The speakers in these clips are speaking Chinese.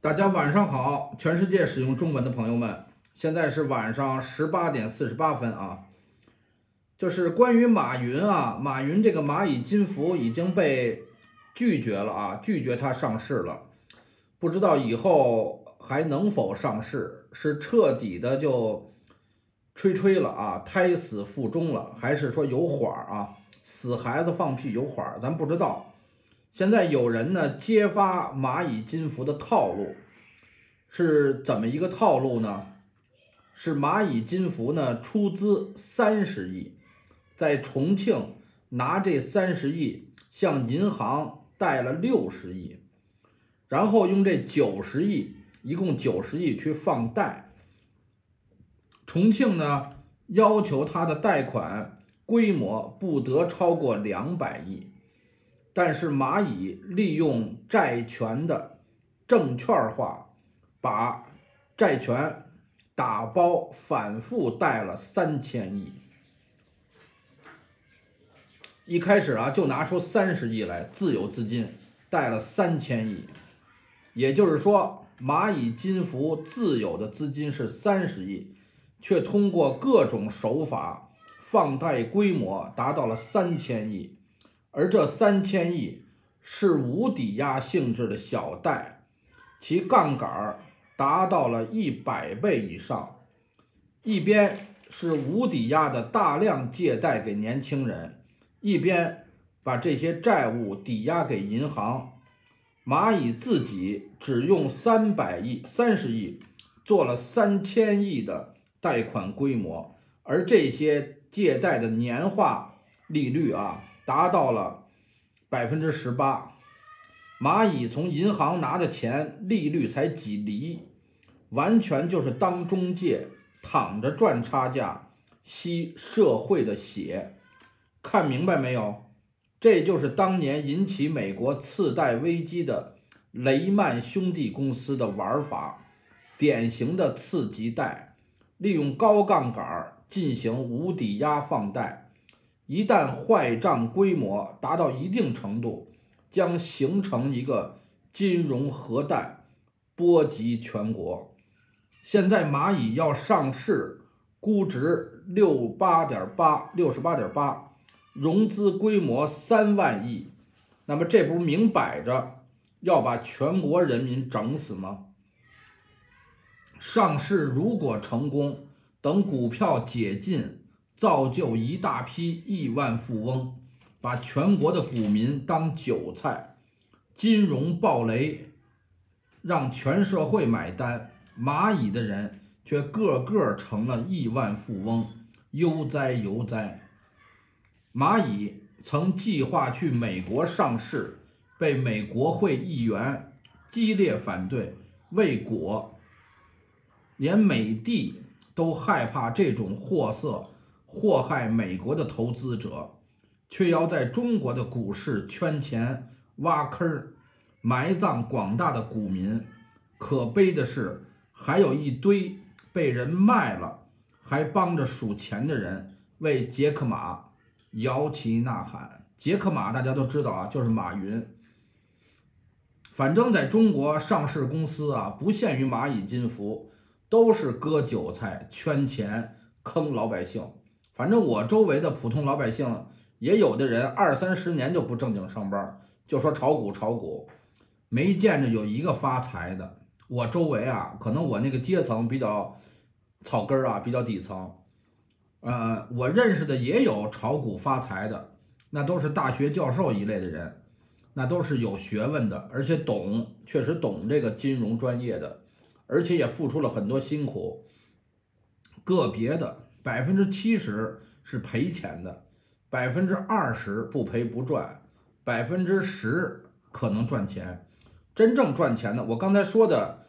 大家晚上好，全世界使用中文的朋友们，现在是晚上18点48分啊。就是关于马云啊，马云这个蚂蚁金服已经被拒绝了啊，拒绝它上市了，不知道以后还能否上市，是彻底的就吹了啊，胎死腹中了，还是说有缓啊？死孩子放屁有缓，咱不知道。现在有人呢揭发蚂蚁金服的套路，是怎么一个套路呢？是蚂蚁金服呢出资30亿，在重庆拿这30亿向银行贷了60亿，然后用这90亿，一共90亿去放贷。重庆呢要求他的贷款规模不得超过200亿。但是蚂蚁利用债权的证券化，把债权打包反复贷了3000亿。一开始啊就拿出30亿来自有资金，贷了3000亿。也就是说，蚂蚁金服自有的资金是30亿，却通过各种手法放贷规模达到了3000亿。而这3000亿是无抵押性质的小贷，其杠杆达到了100倍以上。一边是无抵押的大量借贷给年轻人，一边把这些债务抵押给银行。蚂蚁自己只用30亿做了3000亿的贷款规模，而这些借贷的年化利率啊达到了18%，蚂蚁从银行拿的钱利率才几厘，完全就是当中介，躺着赚差价，吸社会的血。看明白没有？这就是当年引起美国次贷危机的雷曼兄弟公司的玩法，典型的次级贷，利用高杠杆进行无抵押放贷。一旦坏账规模达到一定程度，将形成一个金融核弹，波及全国。现在蚂蚁要上市，估值68.8，融资规模3万亿，那么这不明摆着要把全国人民整死吗？上市如果成功，等股票解禁，造就一大批亿万富翁，把全国的股民当韭菜，金融暴雷，让全社会买单，蚂蚁的人却个个成了亿万富翁，悠哉悠哉。蚂蚁曾计划去美国上市，被美国会议员激烈反对，未果。连美帝都害怕这种货色祸害美国的投资者，却要在中国的股市圈钱挖坑，埋葬广大的股民。可悲的是，还有一堆被人卖了还帮着数钱的人为杰克马摇旗呐喊。杰克马大家都知道啊，就是马云。反正在中国上市公司啊，不限于蚂蚁金服，都是割韭菜、圈钱、坑老百姓。反正我周围的普通老百姓，也有的人20-30年就不正经上班，就说炒股，没见着有一个发财的。我周围啊，可能我那个阶层比较草根啊，比较底层。我认识的也有炒股发财的，那都是大学教授一类的人，那都是有学问的，而且确实懂这个金融专业的，而且也付出了很多辛苦。个别的70%是赔钱的，20%不赔不赚，10%可能赚钱。真正赚钱的，我刚才说的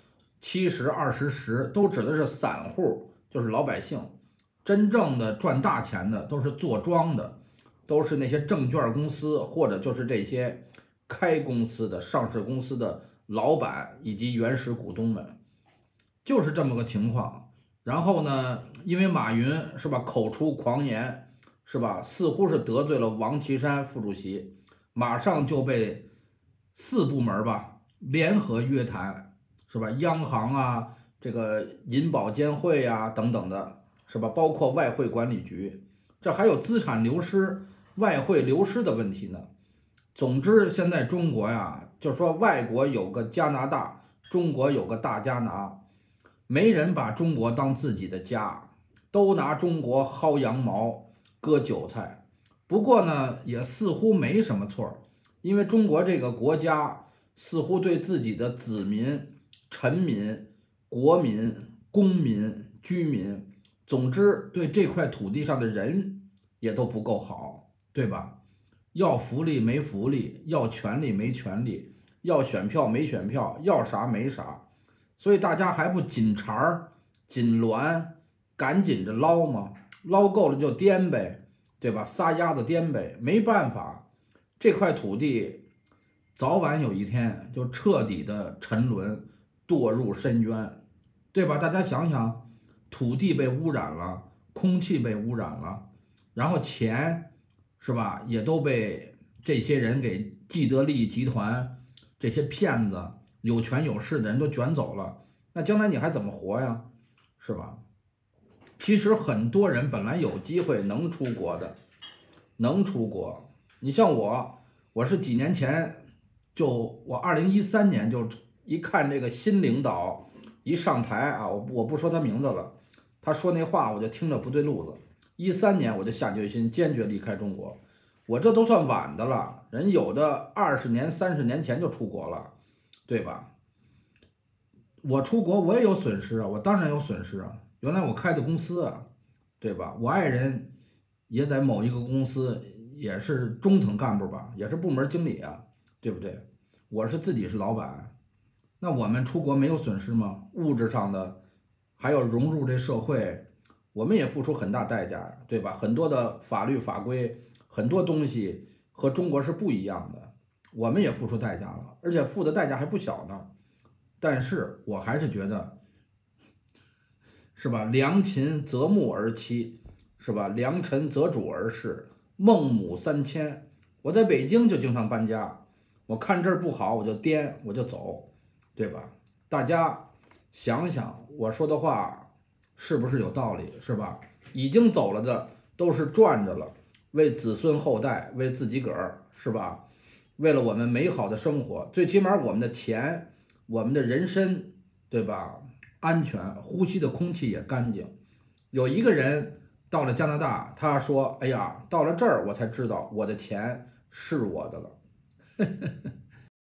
70、20、10都指的是散户，就是老百姓。真正的赚大钱的都是做庄的，都是那些证券公司，或者就是这些开公司的上市公司的老板以及原始股东们，就是这么个情况。然后呢，因为马云是吧，口出狂言是吧，似乎是得罪了王岐山副主席，马上就被4部门吧联合约谈， 是吧？央行啊，这个银保监会啊等等的，是吧？包括外汇管理局，这还有资产流失、外汇流失的问题呢。总之，现在中国呀，就说外国有个加拿大，中国有个大加拿，没人把中国当自己的家，都拿中国薅羊毛、割韭菜。不过呢，也似乎没什么错，因为中国这个国家似乎对自己的子民、臣民、国民、公民、居民，总之对这块土地上的人也都不够好，对吧？要福利没福利，要权利没权利，要选票没选票，要啥没啥，所以大家还不紧茬儿、紧栾，赶紧着捞吗？捞够了就颠呗，对吧？撒丫子颠呗，没办法，这块土地早晚有一天就彻底的沉沦，堕入深渊，对吧？大家想想，土地被污染了，空气被污染了，然后钱是吧，也都被这些人给既得利益集团、这些骗子、有权有势的人都卷走了，那将来你还怎么活呀？是吧？其实很多人本来有机会能出国的，能出国。你像我，我是几年前我2013年就一看这个新领导一上台啊，我不说他名字了，他说那话我就听着不对路子。13年我就下决心坚决离开中国，我这都算晚的了，人有的20年、30年前就出国了，对吧？我出国我也有损失啊，我当然有损失啊。原来我开的公司啊，对吧？我爱人也在某一个公司，也是中层干部吧，也是部门经理啊，对不对？我是自己是老板，那我们出国没有损失吗？物质上的，还有融入这社会，我们也付出很大代价，对吧？很多的法律法规，很多东西和中国是不一样的，我们也付出代价了，而且付的代价还不小呢。但是我还是觉得，是吧？良禽择木而栖，是吧？良臣择主而事，孟母三迁。我在北京就经常搬家，我看这儿不好，我就颠，我就走，对吧？大家想想我说的话是不是有道理，是吧？已经走了的都是赚着了，为子孙后代，为自己个儿，是吧？为了我们美好的生活，最起码我们的钱，我们的人身，对吧？安全，呼吸的空气也干净。有一个人到了加拿大，他说：“哎呀，到了这儿我才知道我的钱是我的了。”